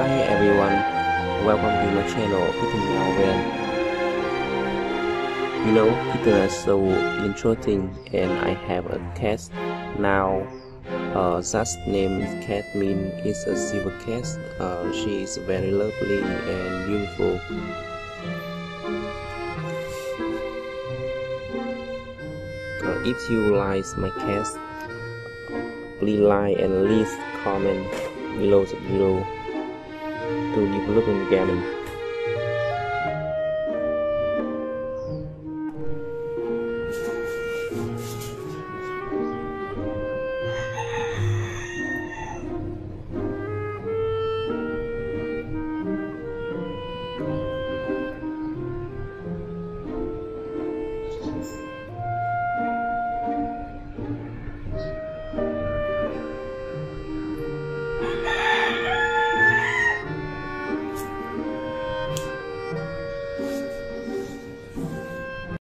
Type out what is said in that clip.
Hi everyone, welcome to my channel Kitten meow. Kitten is so interesting, and I have a cat now. That name cat means it's a silver cat. She is very lovely and beautiful. If you like my cat, please like and leave comment below the video to develop the garden.